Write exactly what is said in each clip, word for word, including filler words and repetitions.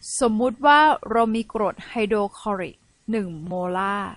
สมมุติว่าเรามีกรดไฮโดรคลอริกหนึ่งโมลาร์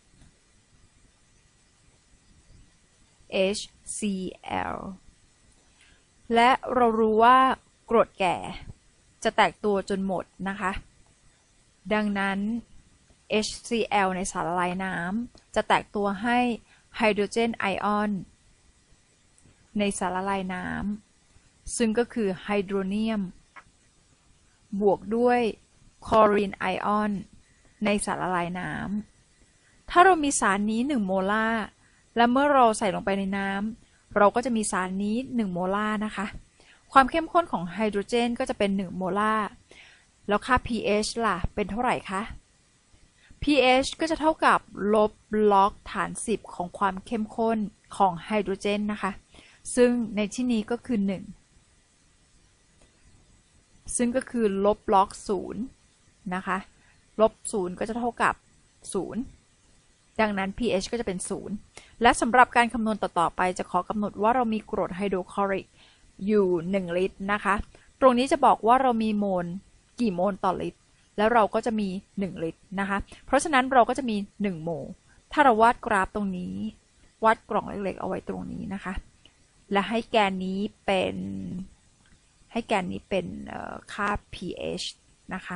เอช ซี แอล และเรารู้ว่ากรดแก่จะแตกตัวจนหมดนะคะดังนั้น เอช ซี แอล ในสารละลายน้ำจะแตกตัวให้ไฮโดรเจนไอออนในสารละลายน้ำซึ่งก็คือไฮโดรเนียมบวกด้วยคลอรีนไอออนในสารละลายน้ำถ้าเรามีสารนี้หนึ่งโมลาร์และเมื่อเราใส่ลงไปในน้ำเราก็จะมีสารนี้หนึ่งโมลาร์นะคะความเข้มข้นของไฮโดรเจนก็จะเป็นหนึ่งโมลาร์แล้วค่า pH ล่ะเป็นเท่าไหร่คะ pH ก็จะเท่ากับลบล็อกฐานสิบของความเข้มข้นของไฮโดรเจนนะคะซึ่งในที่นี้ก็คือหนึ่งซึ่งก็คือลบล็อกศูนย์นะคะลบศูนย์ก็จะเท่ากับศูนย์ดังนั้น pH ก็จะเป็นศูนย์และสำหรับการคำนวณต่อๆไปจะขอกำหนดว่าเรามีกรดไฮโดรคลอริกอยู่หนึ่งลิตรนะคะตรงนี้จะบอกว่าเรามีโมลกี่โมลต่อลิตรแล้วเราก็จะมีหนึ่งลิตรนะคะเพราะฉะนั้นเราก็จะมีหนึ่งโมลถ้าเราวาดกราฟตรงนี้วาดกล่องเล็กๆเอาไว้ตรงนี้นะคะและให้แกนนี้เป็นให้แกนนี้เป็นค่า pH นะคะ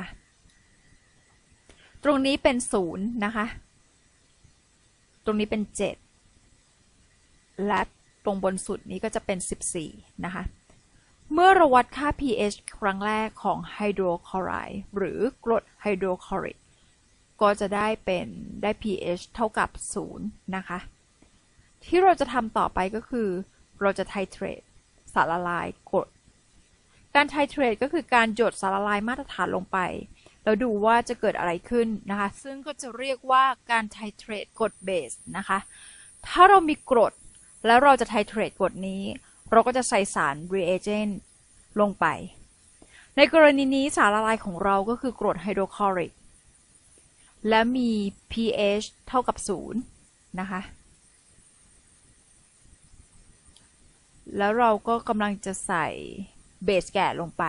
ตรงนี้เป็นศูนย์นะคะตรงนี้เป็นเจ็ดและตรงบนสุดนี้ก็จะเป็นสิบสี่นะคะเมื่อเราวัดค่า pH ครั้งแรกของไฮโดรคลอไรด์หรือกรดไฮโดรคลอริกก็จะได้เป็นได้ pH เท่ากับศูนย์นะคะที่เราจะทำต่อไปก็คือเราจะไทเทรตสารละลายกรดการไทเทรตก็คือการหยดสารละลายมาตรฐานลงไปแล้วดูว่าจะเกิดอะไรขึ้นนะคะซึ่งก็จะเรียกว่าการไทเทรตกรดเบสนะคะถ้าเรามีกรดแล้วเราจะไทเทรตกรดนี้เราก็จะใส่สาร reagent ลงไปในกรณีนี้สารละลายของเราก็คือกรดไฮโดรคลอริกและมี pH เท่ากับศูนย์นะคะแล้วเราก็กำลังจะใส่เบสแก่ลงไป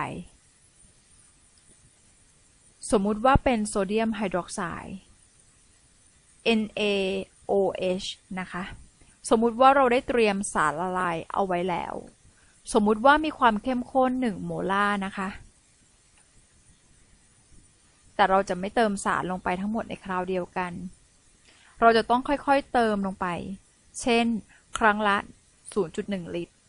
สมมุติว่าเป็นโซเดียมไฮดรอกไซด์ เอ็น เอ โอ เอช นะคะสมมุติว่าเราได้เตรียมสารละลายเอาไว้แล้วสมมุติว่ามีความเข้มข้นหนึ่งโมลาร์นะคะแต่เราจะไม่เติมสารลงไปทั้งหมดในคราวเดียวกันเราจะต้องค่อยๆเติมลงไปเช่นครั้งละ ศูนย์จุดหนึ่ง ลิตร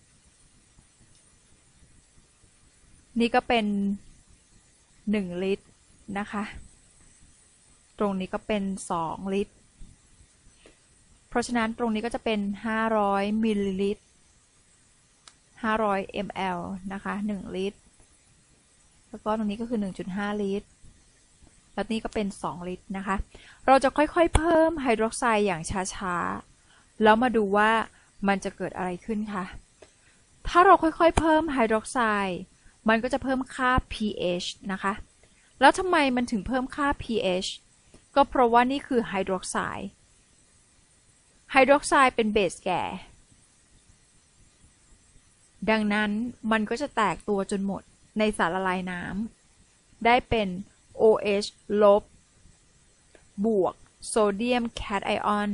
นี่ก็เป็นหนึ่งลิตรนะคะตรงนี้ก็เป็นสองลิตรเพราะฉะนั้นตรงนี้ก็จะเป็นห้าร้อยมิลลิลิตรห้าร้อย มล. นะคะหนึ่งลิตรแล้วก็ตรงนี้ก็คือ หนึ่งจุดห้า ลิตรแล้วนี่ก็เป็นสองลิตรนะคะเราจะค่อยๆเพิ่มไฮดรอกไซด์อย่างช้าๆแล้วมาดูว่ามันจะเกิดอะไรขึ้นคะถ้าเราค่อยๆเพิ่มไฮดรอกไซด์มันก็จะเพิ่มค่า pH นะคะแล้วทำไมมันถึงเพิ่มค่า pH ก็เพราะว่านี่คือไฮดรอกไซด์ไฮดรอกไซด์เป็นเบสแก่ดังนั้นมันก็จะแตกตัวจนหมดในสารละลายน้ำได้เป็น โอ เอช ลบบวกโซเดียมแคทไอออน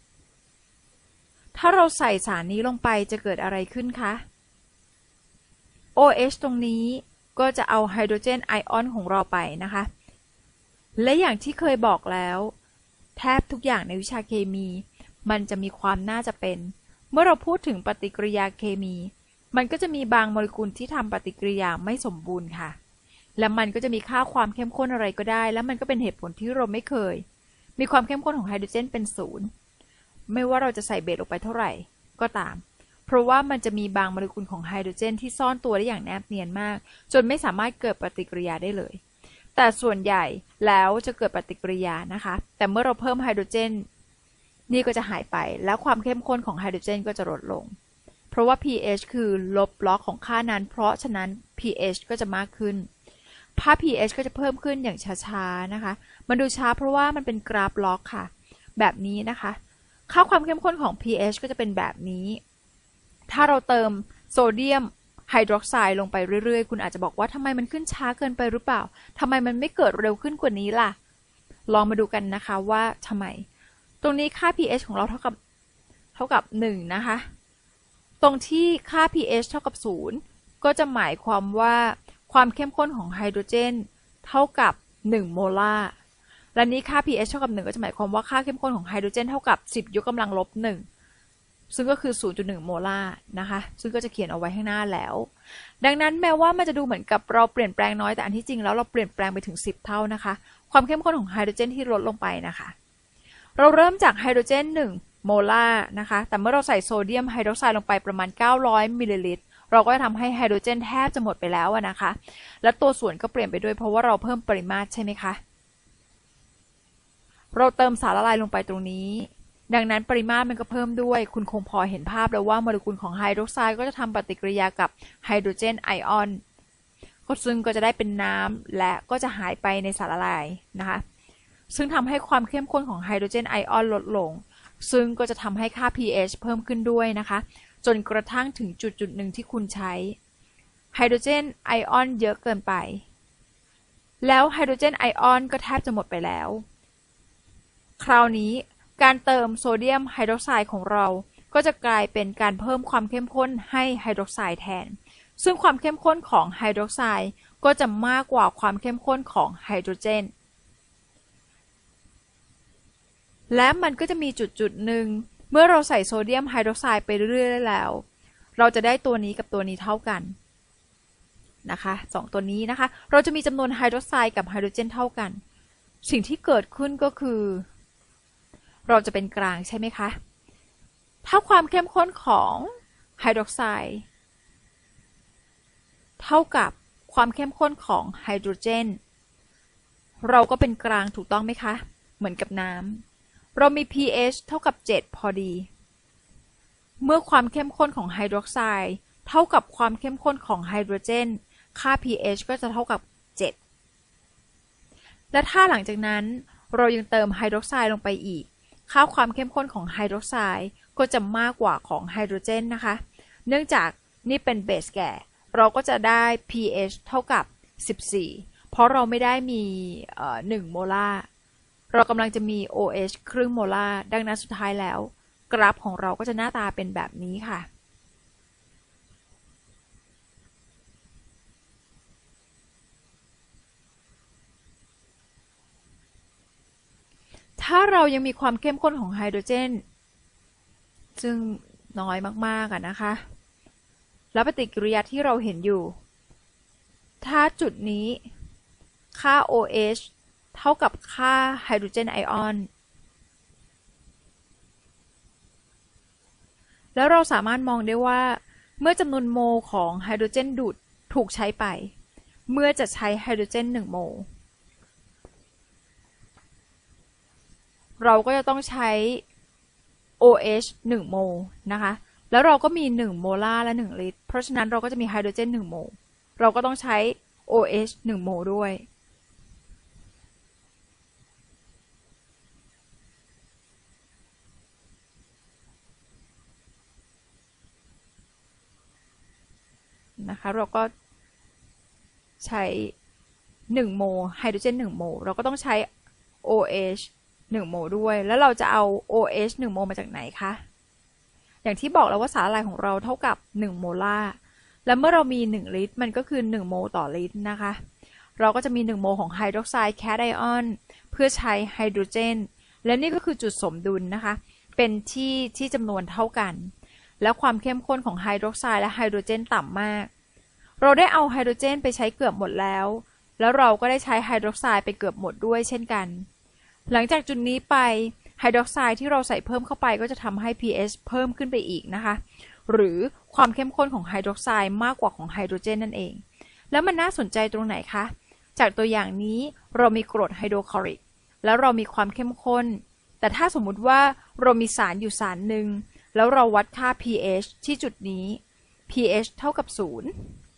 ถ้าเราใส่สารนี้ลงไปจะเกิดอะไรขึ้นคะ โอ เอช ตรงนี้ก็จะเอาไฮโดรเจนไอออนของเราไปนะคะและอย่างที่เคยบอกแล้วแทบทุกอย่างในวิชาเคมีมันจะมีความน่าจะเป็นเมื่อเราพูดถึงปฏิกิริยาเคมีมันก็จะมีบางโมเลกุลที่ทำปฏิกิริยาไม่สมบูรณ์ค่ะและมันก็จะมีค่าความเข้มข้นอะไรก็ได้และมันก็เป็นเหตุผลที่เราไม่เคยมีความเข้มข้นของไฮโดรเจนเป็นศูนย์ไม่ว่าเราจะใส่เบสลงไปเท่าไหร่ก็ตามเพราะว่ามันจะมีบางโมเลกุลของไฮโดรเจนที่ซ่อนตัวได้อย่างแนบเนียนมากจนไม่สามารถเกิดปฏิกิริยาได้เลยแต่ส่วนใหญ่แล้วจะเกิดปฏิกิริยานะคะแต่เมื่อเราเพิ่มไฮโดรเจนนี่ก็จะหายไปแล้วความเข้มข้นของไฮโดรเจนก็จะลดลงเพราะว่า pH คือลบล็อกของค่านั้นเพราะฉะนั้น pH ก็จะมากขึ้นค่า pH ก็จะเพิ่มขึ้นอย่างช้าๆนะคะมันดูช้าเพราะว่ามันเป็นกราฟล็อกค่ะแบบนี้นะคะค่าความเข้มข้นของ pH ก็จะเป็นแบบนี้ถ้าเราเติมโซเดียมไฮดรอกไซด์ลงไปเรื่อยๆคุณอาจจะบอกว่าทำไมมันขึ้นช้าเกินไปหรือเปล่าทำไมมันไม่เกิดเร็วขึ้นกว่านี้ล่ะลองมาดูกันนะคะว่าทำไมตรงนี้ค่า pH ของเราเท่ากับเท่ากับหนึ่งนะคะตรงที่ค่า pH เท่ากับศูนย์ก็จะหมายความว่าความเข้มข้นของไฮโดรเจนเท่ากับหนึ่งโมลาร์และนี้ค่า pH เท่ากับหนึ่งก็จะหมายความว่าค่าเข้มข้นของไฮโดรเจนเท่ากับสิบยกกำลังลบหนึ่งซึ่งก็คือ ศูนย์จุดหนึ่ง โมลาร์นะคะซึ่งก็จะเขียนเอาไว้ข้างหน้าแล้วดังนั้นแม้ว่ามันจะดูเหมือนกับเราเปลี่ยนแปลงน้อยแต่อันที่จริงแล้วเราเปลี่ยนแปลงไปถึงสิบเท่านะคะความเข้มข้นของไฮโดรเจนที่ลดลงไปนะคะเราเริ่มจากไฮโดรเจนหนึ่งโมลาร์นะคะแต่เมื่อเราใส่โซเดียมไฮดรอกไซด์ลงไปประมาณเก้าร้อยมิลลิลิตรเราก็จะทำให้ไฮโดรเจนแทบจะหมดไปแล้วนะคะและตัวส่วนก็เปลี่ยนไปด้วยเพราะว่าเราเพิ่มปริมาตรใช่ไหมคะเราเติมสารละลายลงไปตรงนี้ดังนั้นปริมาตรมันก็เพิ่มด้วยคุณคงพอเห็นภาพแล้วว่าโมเลกุลของไฮดรอกไซด์ก็จะทำปฏิกิริยากับไฮโดรเจนไอออนก็ซึ่งก็จะได้เป็นน้ำและก็จะหายไปในสารละลายนะคะซึ่งทำให้ความเข้มข้นของไฮโดรเจนไอออนลดลงซึ่งก็จะทำให้ค่า pH เพิ่มขึ้นด้วยนะคะจนกระทั่งถึงจุดจุดหนึ่งที่คุณใช้ไฮโดรเจนไอออนเยอะเกินไปแล้วไฮโดรเจนไอออนก็แทบจะหมดไปแล้วคราวนี้การเติมโซเดียมไฮดรอกไซด์ของเราก็จะกลายเป็นการเพิ่มความเข้มข้นให้ไฮดรอกไซด์แทนซึ่งความเข้มข้นของไฮดรอกไซด์ก็จะมากกว่าความเข้มข้นของไฮโดรเจนและมันก็จะมีจุดจุดหนึ่งเมื่อเราใส่โซเดียมไฮดรอกไซด์ไปเรื่อยๆแล้วเราจะได้ตัวนี้กับตัวนี้เท่ากันนะคะสองตัวนี้นะคะเราจะมีจำนวนไฮดรอกไซด์กับไฮโดรเจนเท่ากันสิ่งที่เกิดขึ้นก็คือเราจะเป็นกลางใช่ไหมคะถ้าความเข้มข้นของไฮดรอกไซด์เท่ากับความเข้มข้นของไฮโดรเจนเราก็เป็นกลางถูกต้องไหมคะเหมือนกับน้ำเรามี pH เท่ากับเจ็ดพอดีเมื่อความเข้มข้นของไฮดรอกไซด์เท่ากับความเข้มข้นของไฮโดรเจนค่า pH ก็จะเท่ากับเจ็ดและถ้าหลังจากนั้นเรายังเติมไฮดรอกไซด์ลงไปอีกค่าความเข้มข้นของไฮดรอกไซด์ก็จะมากกว่าของไฮโดรเจนนะคะเนื่องจากนี่เป็นเบสแก่เราก็จะได้ pH เท่ากับสิบสี่เพราะเราไม่ได้มีหนึ่งโมลาร์เรากำลังจะมี OH ครึ่งโมลาร์ดังนั้นสุดท้ายแล้วกราฟของเราก็จะหน้าตาเป็นแบบนี้ค่ะถ้าเรายังมีความเข้มข้นของไฮโดรเจนซึ่งน้อยมากๆอ่ะนะคะแล้วปฏิกิริยาที่เราเห็นอยู่ถ้าจุดนี้ค่า OH เท่ากับค่าไฮโดรเจนไอออนแล้วเราสามารถมองได้ว่าเมื่อจำนวนโมลของไฮโดรเจนดูดถูกใช้ไปเมื่อจะใช้ไฮโดรเจนหนึ่งโมลเราก็จะต้องใช้ OH หนึ่งโมลนะคะแล้วเราก็มีหนึ่งโมลาร์และหนึ่งลิตรเพราะฉะนั้นเราก็จะมีไฮโดรเจนหนึ่งโมลเราก็ต้องใช้ OH หนึ่งโมลด้วยนะคะเราก็ใช้หนึ่งโมลไฮโดรเจนหนึ่งโมลเราก็ต้องใช้ OH หนึ่งโมลด้วยแล้วเราจะเอา OH หนึ่งโมลมาจากไหนคะอย่างที่บอกแล้วว่าสารละลายของเราเท่ากับหนึ่งโมลาร์และเมื่อเรามีหนึ่งลิตรมันก็คือหนึ่งโมลต่อลิตรนะคะเราก็จะมีหนึ่งโมลของไฮดรอกไซด์แคทไอออนเพื่อใช้ไฮโดรเจนและนี่ก็คือจุดสมดุลนะคะเป็นที่ที่จำนวนเท่ากันแล้วความเข้มข้นของไฮดรอกไซด์และไฮโดรเจนต่ำมากเราได้เอาไฮโดรเจนไปใช้เกือบหมดแล้วแล้วเราก็ได้ใช้ไฮดรอกไซด์ไปเกือบหมดด้วยเช่นกันหลังจากจุดนี้ไปไฮดรอกไซด์ที่เราใส่เพิ่มเข้าไปก็จะทำให้ pH เพิ่มขึ้นไปอีกนะคะหรือความเข้มข้นของไฮดรอกไซด์มากกว่าของไฮโดรเจนนั่นเองแล้วมันน่าสนใจตรงไหนคะจากตัวอย่างนี้เรามีกรดไฮโดรคลอริกแล้วเรามีความเข้มข้นแต่ถ้าสมมุติว่าเรามีสารอยู่สารหนึ่งแล้วเราวัดค่า pH ที่จุดนี้ pH เท่ากับศูนย์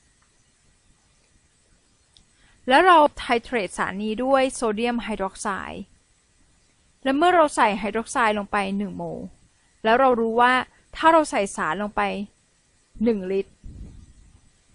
แล้วเราไทเทรตสารนี้ด้วยโซเดียมไฮดรอกไซด์และเมื่อเราใส่ไฮดรอกไซด์ลงไปหนึ่งโมลแล้วเรารู้ว่าถ้าเราใส่สารลงไปหนึ่งลิตร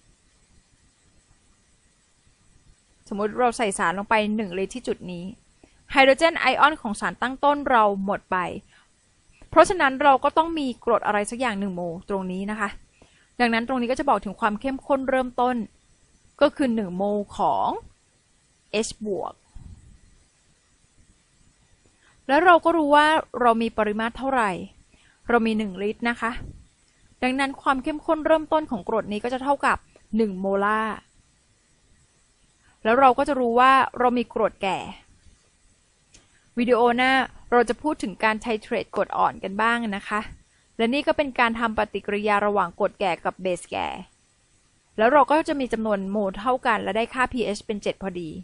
สมมุติเราใส่สารลงไปหนึ่งลิตรที่จุดนี้ไฮโดรเจนไอออนของสารตั้งต้นเราหมดไปเพราะฉะนั้นเราก็ต้องมีกรดอะไรสักอย่างหนึ่งโมลตรงนี้นะคะดังนั้นตรงนี้ก็จะบอกถึงความเข้มข้นเริ่มต้นก็คือหนึ่งโมลของ H บวกแล้วเราก็รู้ว่าเรามีปริมาตรเท่าไหร่เรามีหนึ่งลิตรนะคะดังนั้นความเข้มข้นเริ่มต้นของกรดนี้ก็จะเท่ากับหนึ่งโมลาร์แล้วเราก็จะรู้ว่าเรามีกรดแก่วิดีโอหน้าเราจะพูดถึงการไทเทรตกรดอ่อนกันบ้างนะคะและนี่ก็เป็นการทำปฏิกิริยาระหว่างกรดแก่กับเบสแก่แล้วเราก็จะมีจำนวนโมลเท่ากันและได้ค่า pH เป็นเจ็ดพอดี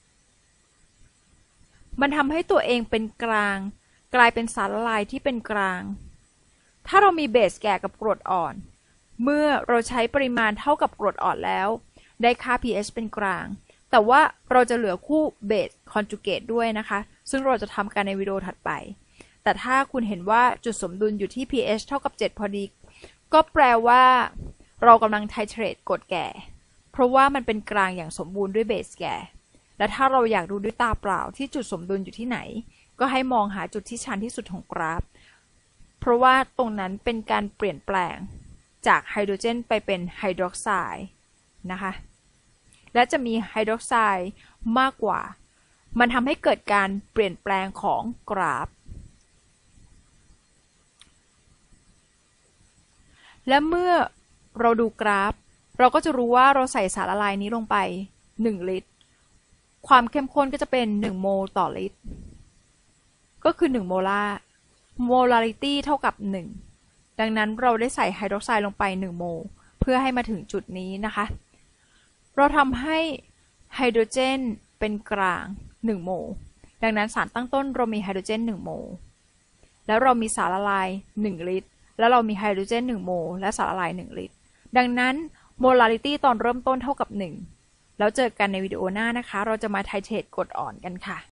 มันทำให้ตัวเองเป็นกลางกลายเป็นสารละลายที่เป็นกลางถ้าเรามีเบสแก่กับกรดอ่อนเมื่อเราใช้ปริมาณเท่ากับกรดอ่อนแล้วได้ค่า pH เป็นกลางแต่ว่าเราจะเหลือคู่เบสคอนจูเกตด้วยนะคะซึ่งเราจะทำกันในวิดีโอถัดไปแต่ถ้าคุณเห็นว่าจุดสมดุลอยู่ที่ pH เท่ากับเจ็ดพอดีก็แปลว่าเรากำลังไทเทรตกรดแก่เพราะว่ามันเป็นกลางอย่างสมบูรณ์ด้วยเบสแก่และถ้าเราอยากดูด้วยตาเปล่าที่จุดสมดุลอยู่ที่ไหนก็ให้มองหาจุดที่ชันที่สุดของกราฟเพราะว่าตรงนั้นเป็นการเปลี่ยนแปลงจากไฮโดรเจนไปเป็นไฮดรอกไซด์นะคะและจะมีไฮดรอกไซด์มากกว่ามันทำให้เกิดการเปลี่ยนแปลงของกราฟและเมื่อเราดูกราฟเราก็จะรู้ว่าเราใส่สารละลายนี้ลงไปหนึ่งลิตรความเข้มข้นก็จะเป็นหนึ่งโมลต่อลิตรก็คือหนึ่งโมลาร์โมลาริตี้เท่ากับหนึ่งดังนั้นเราได้ใส่ไฮดรอกไซด์ลงไปหนึ่งโมลเพื่อให้มาถึงจุดนี้นะคะเราทำให้ไฮโดรเจนเป็นกลางหนึ่งโมลดังนั้นสารตั้งต้นเรามีไฮโดรเจนหนึ่งโมลแล้วเรามีสารละลายหนึ่งลิตรแล้วเรามีไฮโดรเจนหนึ่งโมลและสารละลายหนึ่งลิตรดังนั้นโมลาริตี้ตอนเริ่มต้นเท่ากับหนึ่งแล้วเจอกันในวิดีโอหน้านะคะเราจะมาไทเทรตกรดอ่อนกันค่ะ